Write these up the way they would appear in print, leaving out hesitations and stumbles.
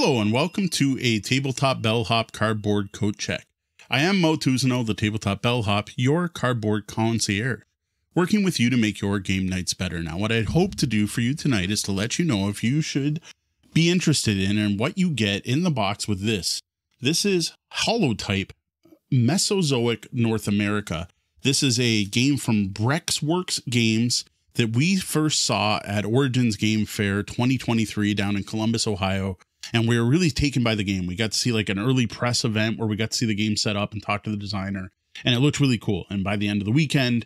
Hello and welcome to a Tabletop Bellhop cardboard coat check. I am Mo Tuzano, the Tabletop Bellhop, your cardboard concierge, working with you to make your game nights better. Now, what I'd hope to do for you tonight is to let you know if you should be interested in and what you get in the box with this. This is Holotype, Mesozoic North America. This is a game from Brexwerx Games that we first saw at Origins Game Fair 2023 down in Columbus, Ohio. And we were really taken by the game. We got to see like an early press event where we got to see the game set up and talk to the designer. And it looked really cool. And by the end of the weekend,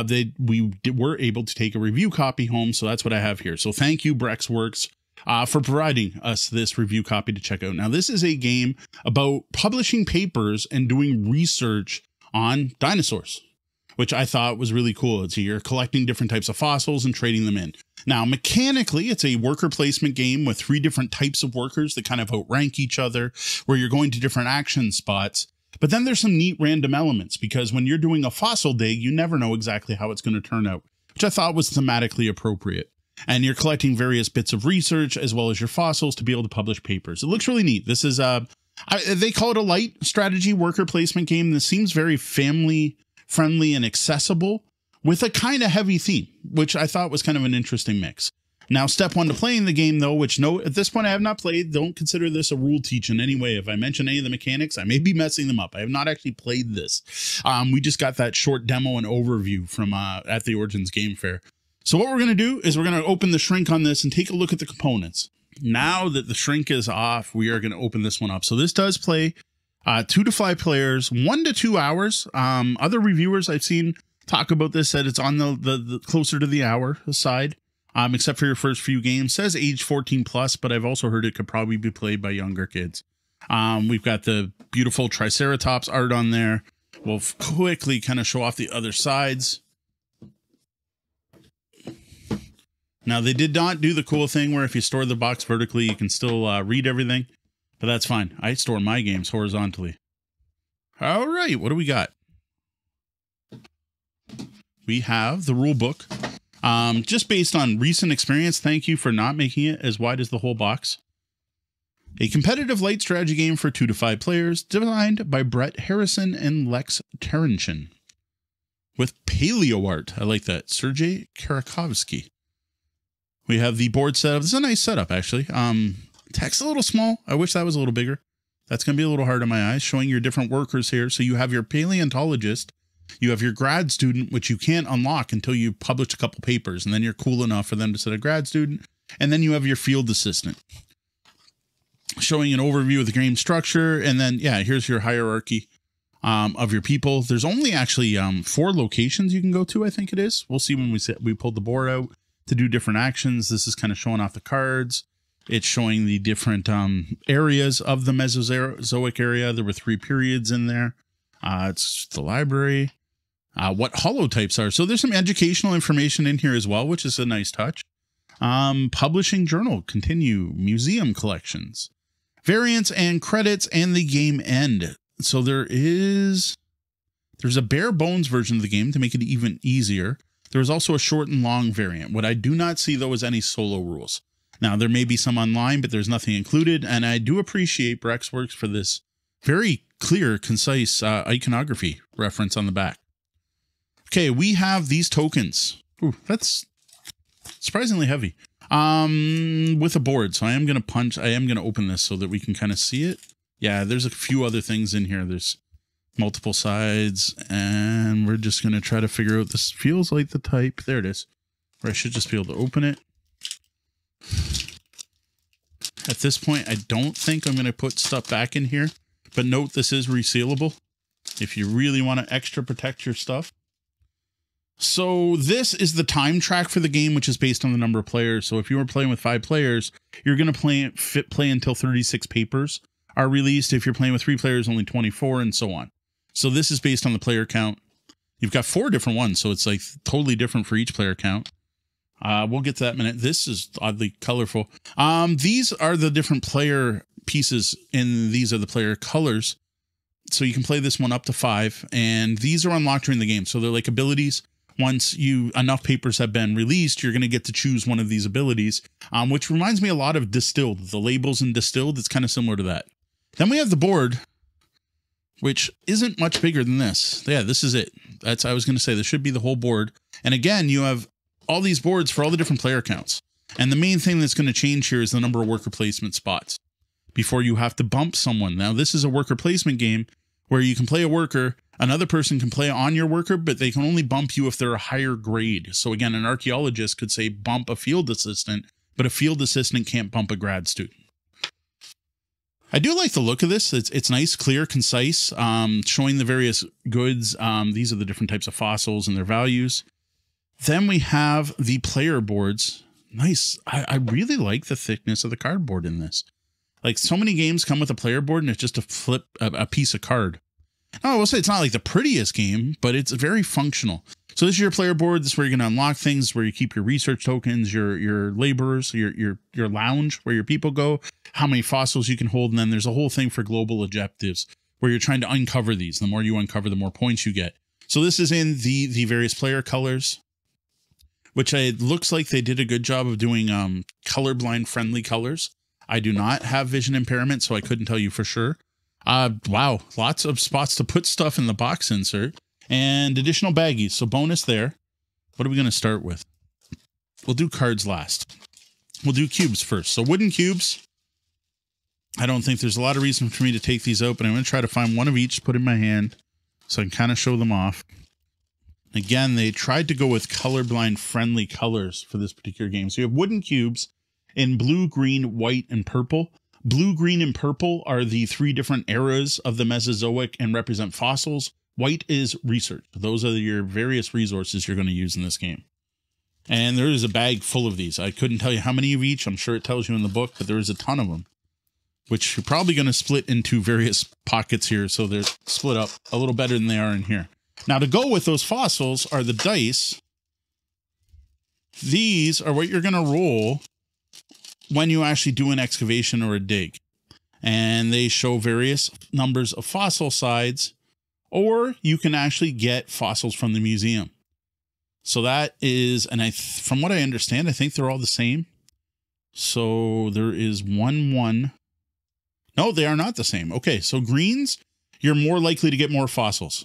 we were able to take a review copy home. So that's what I have here. So thank you, Brexwerx, for providing us this review copy to check out. Now, this is a game about publishing papers and doing research on dinosaurs, which I thought was really cool. You're collecting different types of fossils and trading them in. Now, mechanically, it's a worker placement game with 3 different types of workers that kind of outrank each other, where you're going to different action spots. But then there's some neat random elements, because when you're doing a fossil dig, you never know exactly how it's going to turn out, which I thought was thematically appropriate. And you're collecting various bits of research as well as your fossils to be able to publish papers. It looks really neat. This is they call it a light strategy worker placement game. This seems very family friendly and accessible with a kind of heavy theme, which I thought was kind of an interesting mix. Now, step 1 to playing the game, though, which at this point I have not played. Don't consider this a rule teach in any way. If I mention any of the mechanics, I may be messing them up. I have not actually played this. We just got that short demo and overview from at the Origins Game Fair. So what we're going to do is we're going to open the shrink on this and take a look at the components. Now that the shrink is off, we are going to open this one up. So this does play 2 to 5 players, 1 to 2 hours. Other reviewers I've seen talk about this said it's on the closer to the hour side, except for your first few games. It says age 14 plus, but I've also heard it could probably be played by younger kids. We've got the beautiful Triceratops art on there. We'll quickly kind of show off the other sides. Now, they did not do the cool thing where if you store the box vertically, you can still read everything. But that's fine. I store my games horizontally. All right, what do we got? We have the rule book. Just based on recent experience, thank you for not making it as wide as the whole box. A competitive light strategy game for 2 to 5 players, designed by Brett Harrison and Lex Terenchin. With paleo art. I like that. Sergei Karakovsky. We have the board setup. This is a nice setup, actually. Text a little small. I wish that was a little bigger. That's going to be a little hard on my eyes, showing your different workers here. So you have your paleontologist, you have your grad student, which you can't unlock until you publish a couple papers, and then you're cool enough for them to set a grad student. And then you have your field assistant, showing an overview of the game structure. And then, yeah, here's your hierarchy of your people. There's only actually 4 locations you can go to, I think it is. We'll see when we pulled the board out to do different actions. This is kind of showing off the cards. It's showing the different areas of the Mesozoic area. There were 3 periods in there. It's the library. What holotypes are. So there's some educational information in here as well, which is a nice touch. Publishing journal, continue, museum collections, variants and credits, and the game end. So there's a bare bones version of the game to make it even easier. There's also a short and long variant. What I do not see, though, is any solo rules. Now, there may be some online, but there's nothing included. And I do appreciate Brexwerx for this very clear, concise iconography reference on the back. Okay, we have these tokens. Ooh, that's surprisingly heavy. With a board. So I am going to open this so that we can kind of see it. Yeah, there's a few other things in here. There's multiple sides, and we're just going to try to figure out. This feels like the type. There it is. Or I should just be able to open it. At this point, I don't think I'm going to put stuff back in here, but note this is resealable if you really want to extra protect your stuff. So this is the time track for the game, which is based on the number of players. So if you were playing with 5 players, you're going to play until 36 papers are released. If you're playing with 3 players, only 24, and so on. So this is based on the player count. You've got 4 different ones, so it's like totally different for each player count. We'll get to that in a minute. This is oddly colorful. These are the different player pieces, and these are the player colors. So you can play this one up to 5, and these are unlocked during the game. So they're like abilities. once enough papers have been released, you're going to get to choose one of these abilities, which reminds me a lot of Distilled. The labels in Distilled, it's kind of similar to that. Then we have the board, which isn't much bigger than this. Yeah, this is it. I was going to say, this should be the whole board. And again, you have all these boards for all the different player counts. And the main thing that's going to change here is the number of worker placement spots before you have to bump someone. Now, this is a worker placement game where you can play a worker, another person can play on your worker, but they can only bump you if they're a higher grade. So again, an archaeologist could say bump a field assistant, but a field assistant can't bump a grad student. I do like the look of this. It's nice, clear, concise, showing the various goods. These are the different types of fossils and their values. Then we have the player boards. Nice. I really like the thickness of the cardboard in this. Like, so many games come with a player board and it's just a piece of card. Now, I will say it's not like the prettiest game, but it's very functional. So this is your player board. This is where you're going to unlock things, where you keep your research tokens, your laborers, your lounge, where your people go, how many fossils you can hold. And then there's a whole thing for global objectives where you're trying to uncover these. The more you uncover, the more points you get. So this is in the various player colors, which it looks like they did a good job of doing colorblind friendly colors. I do not have vision impairment, so I couldn't tell you for sure. Wow, lots of spots to put stuff in the box insert and additional baggies. So bonus there. What are we going to start with? We'll do cards last. We'll do cubes first. So wooden cubes. I don't think there's a lot of reason for me to take these out, but I'm going to try to find one of each to put in my hand so I can kind of show them off. Again, they tried to go with colorblind friendly colors for this particular game. So you have wooden cubes in blue, green, white, and purple. Blue, green, and purple are the 3 different eras of the Mesozoic and represent fossils. White is research. Those are your various resources you're going to use in this game. And there is a bag full of these. I couldn't tell you how many of each. I'm sure it tells you in the book, but there is a ton of them, which you're probably going to split into various pockets here. So they're split up a little better than they are in here. Now, to go with those fossils are the dice. These are what you're going to roll when you actually do an excavation or a dig. And they show various numbers of fossil sides, or you can actually get fossils from the museum. So that is, and from what I understand, I think they're all the same. So there is 1. No, they are not the same. Okay, so greens, you're more likely to get more fossils.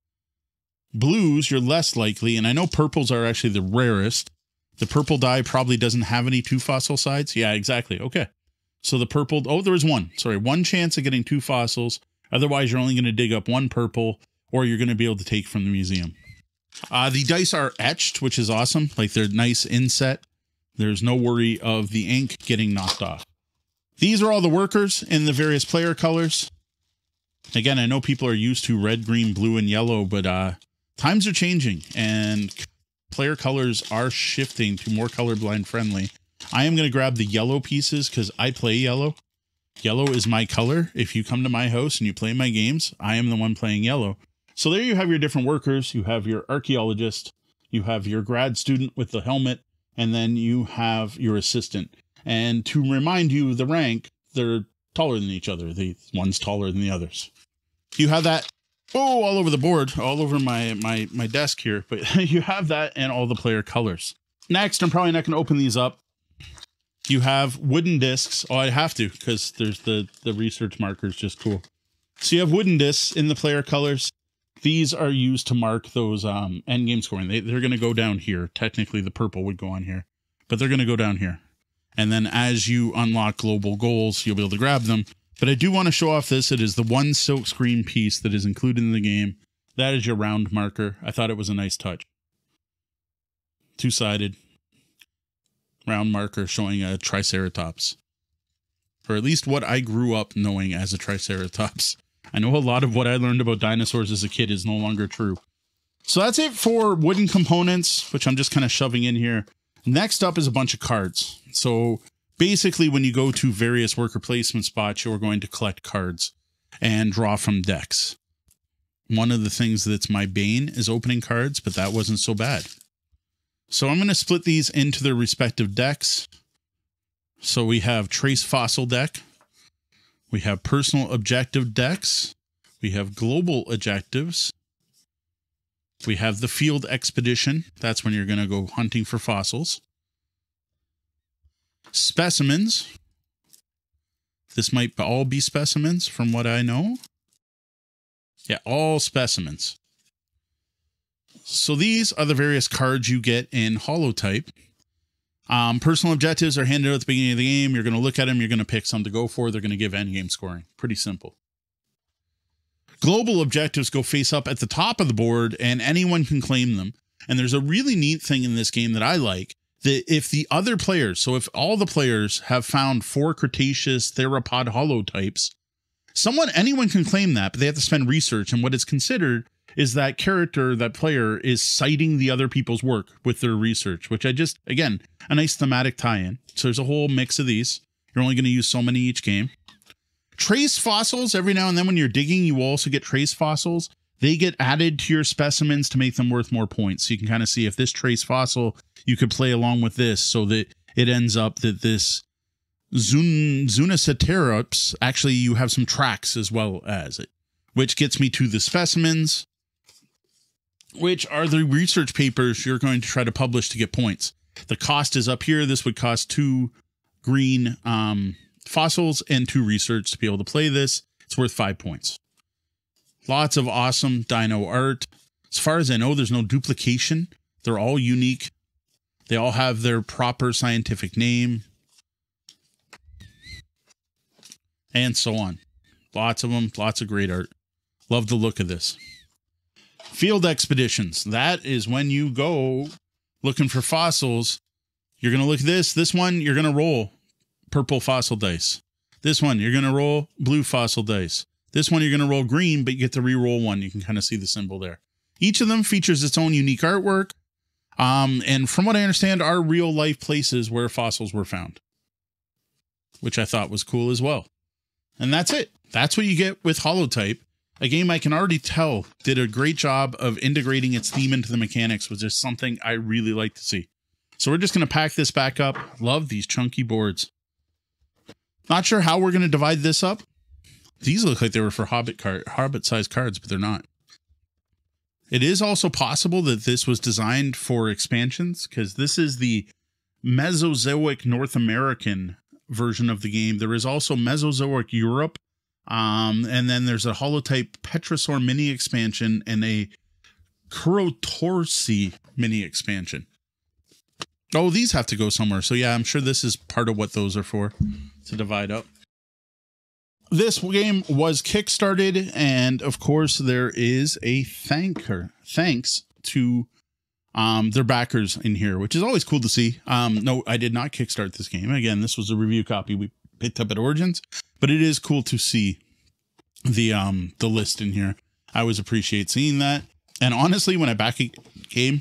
Blues, you're less likely, and I know purples are actually the rarest. The purple die probably doesn't have any 2 fossil sides. Yeah, exactly. Okay. So the purple, oh, there was 1. Sorry, 1 chance of getting 2 fossils. Otherwise, you're only going to dig up 1 purple, or you're going to be able to take from the museum. The dice are etched, which is awesome. Like, they're nice inset. There's no worry of the ink getting knocked off. These are all the workers in the various player colors. Again, I know people are used to red, green, blue, and yellow, but times are changing, and player colors are shifting to more colorblind friendly. I am going to grab the yellow pieces because I play yellow. Yellow is my color. If you come to my house and you play my games, I am the one playing yellow. So there you have your different workers. You have your archaeologist, you have your grad student with the helmet, and then you have your assistant. And to remind you the rank, they're taller than each other. The one's taller than the others. You have that, oh, all over the board, all over my desk here, but you have that and all the player colors. Next, I'm probably not going to open these up. You have wooden discs. Oh, I have to, because there's the research markers, just cool. So you have wooden discs in the player colors. These are used to mark those endgame scoring. They're going to go down here. Technically, the purple would go on here, but they're going to go down here. And then as you unlock global goals, you'll be able to grab them. But I do want to show off this. It is the 1 silk screen piece that is included in the game. That is your round marker. I thought it was a nice touch. 2-sided round marker showing a triceratops. Or at least what I grew up knowing as a triceratops. I know a lot of what I learned about dinosaurs as a kid is no longer true. So that's it for wooden components, which I'm just kind of shoving in here. Next up is a bunch of cards. So basically, when you go to various worker placement spots, you're going to collect cards and draw from decks. One of the things that's my bane is opening cards, but that wasn't so bad. So I'm going to split these into their respective decks. So we have Trace Fossil deck. We have Personal Objective decks. We have Global Objectives. We have the field expedition. That's when you're going to go hunting for fossils. Specimens. This might all be specimens from what I know. Yeah, all specimens. So these are the various cards you get in Holotype. Personal objectives are handed out at the beginning of the game. You're going to look at them. You're going to pick some to go for. They're going to give endgame scoring. Pretty simple. Global objectives go face up at the top of the board, and anyone can claim them. And there's a really neat thing in this game that I like, that if the other players, so if all the players have found 4 Cretaceous theropod holotypes, anyone can claim that, but they have to spend research. And what is considered is that character, that player, is citing the other people's work with their research, which again, a nice thematic tie-in. So there's a whole mix of these. You're only going to use so many each game. Trace fossils, every now and then when you're digging, you will also get trace fossils. They get added to your specimens to make them worth more points. So you can kind of see if this trace fossil, you could play along with this so that it ends up that this Zuniceterops, actually you have some tracks as well as it, which gets me to the specimens, which are the research papers you're going to try to publish to get points. The cost is up here. This would cost 2 green fossils and 2 research to be able to play this. It's worth 5 points. Lots of awesome dino art. As far as I know, there's no duplication. They're all unique. They all have their proper scientific name. And so on. Lots of them. Lots of great art. Love the look of this. Field expeditions. That is when you go looking for fossils. You're going to look at this. This one, you're going to roll purple fossil dice. This one, you're going to roll blue fossil dice. This one, you're going to roll green, but you get to re-roll one. You can kind of see the symbol there. Each of them features its own unique artwork. And from what I understand, are real life places where fossils were found, which I thought was cool as well. And that's it. That's what you get with Holotype. A game I can already tell did a great job of integrating its theme into the mechanics, which is something I really like to see. So we're just going to pack this back up. Love these chunky boards. Not sure how we're going to divide this up. These look like they were for Hobbit-sized cards, but they're not. It is also possible that this was designed for expansions, because this is the Mesozoic North American version of the game. There is also Mesozoic Europe, and then there's a Holotype Petrosaur mini expansion and a Kurotorsi mini expansion. Oh, these have to go somewhere. So yeah, I'm sure this is part of what those are for, to divide up. This game was kickstarted, and of course there is a thanks to their backers in here, which is always cool to see. No, I did not kickstart this game. Again, this was a review copy we picked up at Origins, but it is cool to see the list in here. I always appreciate seeing that. And honestly, when I back a game,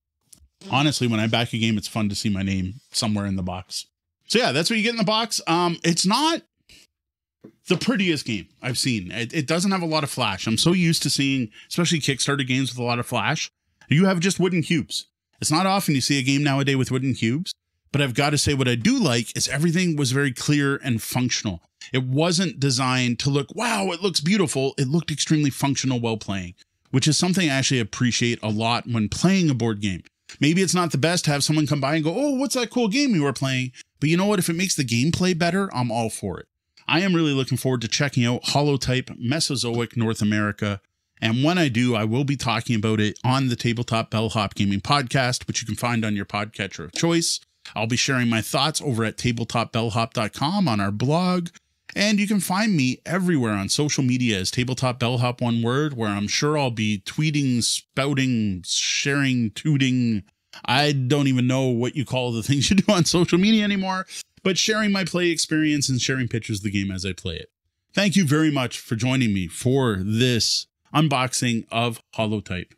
it's fun to see my name somewhere in the box. So yeah, that's what you get in the box. It's not the prettiest game I've seen. It doesn't have a lot of flash. I'm so used to seeing, especially Kickstarter games with a lot of flash. You have just wooden cubes. It's not often you see a game nowadays with wooden cubes, but I've got to say what I do like is everything was very clear and functional. It wasn't designed to look, wow, it looks beautiful. It looked extremely functional while playing, which is something I actually appreciate a lot when playing a board game. Maybe it's not the best to have someone come by and go, oh, what's that cool game you were playing? But you know what? If it makes the gameplay better, I'm all for it. I am really looking forward to checking out Holotype Mesozoic North America. And when I do, I will be talking about it on the Tabletop Bellhop Gaming Podcast, which you can find on your podcatcher of choice. I'll be sharing my thoughts over at tabletopbellhop.com on our blog. And you can find me everywhere on social media as Tabletop Bellhop, one word, where I'm sure I'll be tweeting, spouting, sharing, tooting. I don't even know what you call the things you do on social media anymore, but sharing my play experience and sharing pictures of the game as I play it. Thank you very much for joining me for this unboxing of Holotype.